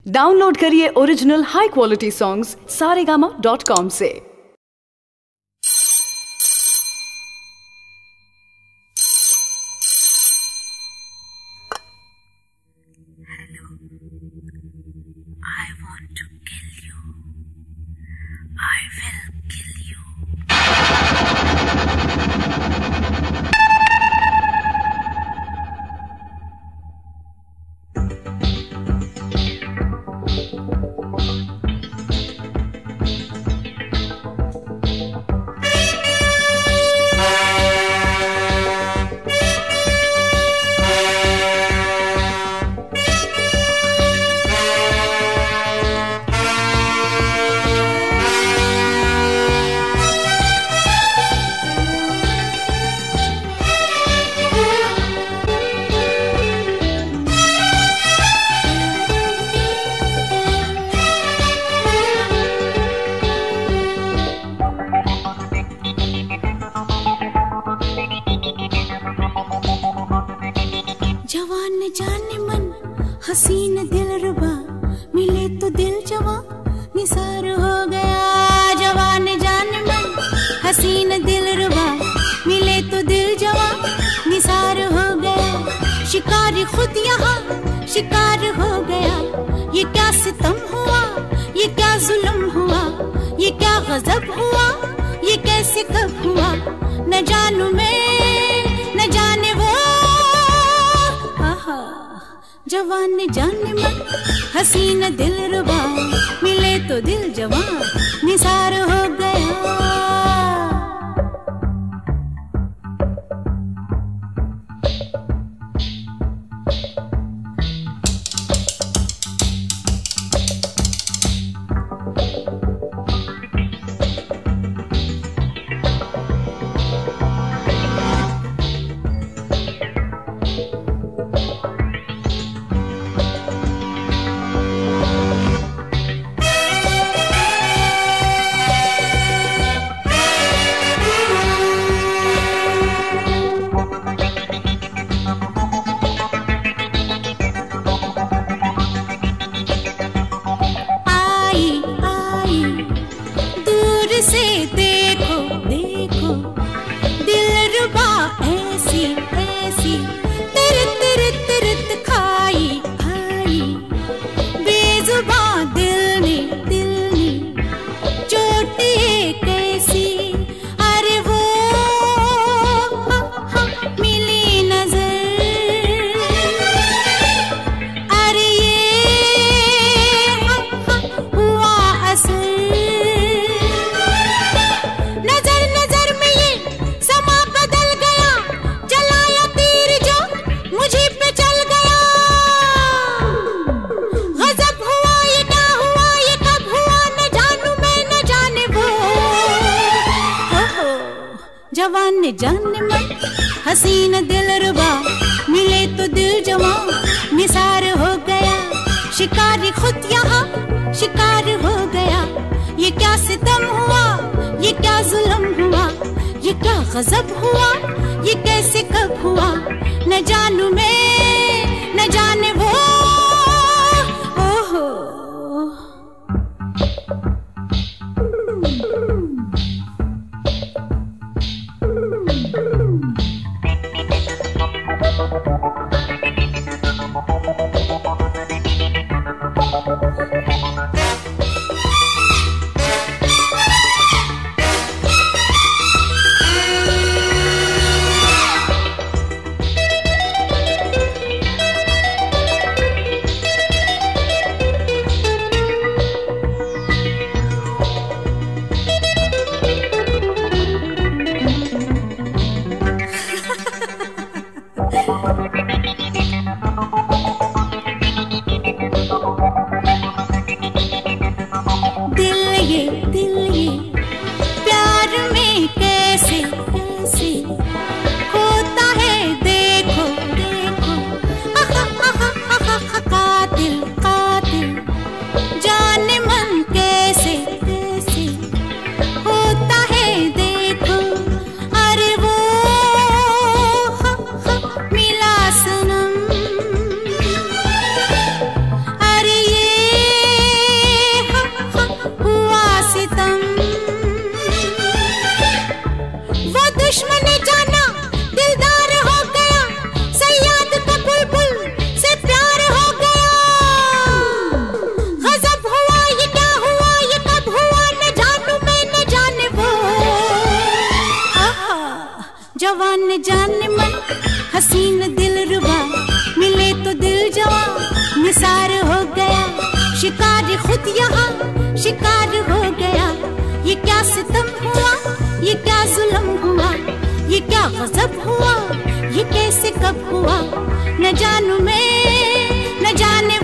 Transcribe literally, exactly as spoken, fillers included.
Download करिए original high quality songs Saregama dot com से। Hello, I want to kill you. I will kill you. जवान जाने मन हसीन दिल रुबा मिले तो दिल जवा निसार हो गया। जवान जाने मन हसीन दिल रुबा मिले तो दिल जवा निसार हो गया। शिकारी खुद यहाँ शिकार हो गया। ये क्या सितम हुआ, ये क्या जुल्म हुआ, ये क्या गजब हुआ, ये कैसे कब हुआ, न जानू मैं न जाने वो। जवान जाने मन हसीन दिल रुबा मिले तो दिल जवान निसार हो गया। से देखो देखो दिलरुबा ऐसी ऐसी तिरत तिरत तिरत खाई खाई बेजुबां दिल ने दिल ने चोट ये कैसी। अरे वो हा, हा, मिली नजर, अरे ये हा, हा, हुआ असर। जवान जाने मन हसीन दिल रुबा मिले तो दिल जवां निसार हो गया। शिकारी खुद यहाँ शिकार हो गया। ये क्या सितम हुआ, ये क्या जुल्म हुआ, ये क्या गजब हुआ, ये कैसे कब हुआ, न जानू मैं न जाने वो। ओहो जाने मन हसीन दिल रुबा, मिले तो दिल जवा निसार हो गया। शिकार खुद यहाँ शिकार हो गया। ये क्या सितम हुआ, ये क्या जुल्म हुआ, ये क्या गजब हुआ, ये कैसे कब हुआ, न जानू मैं न जाने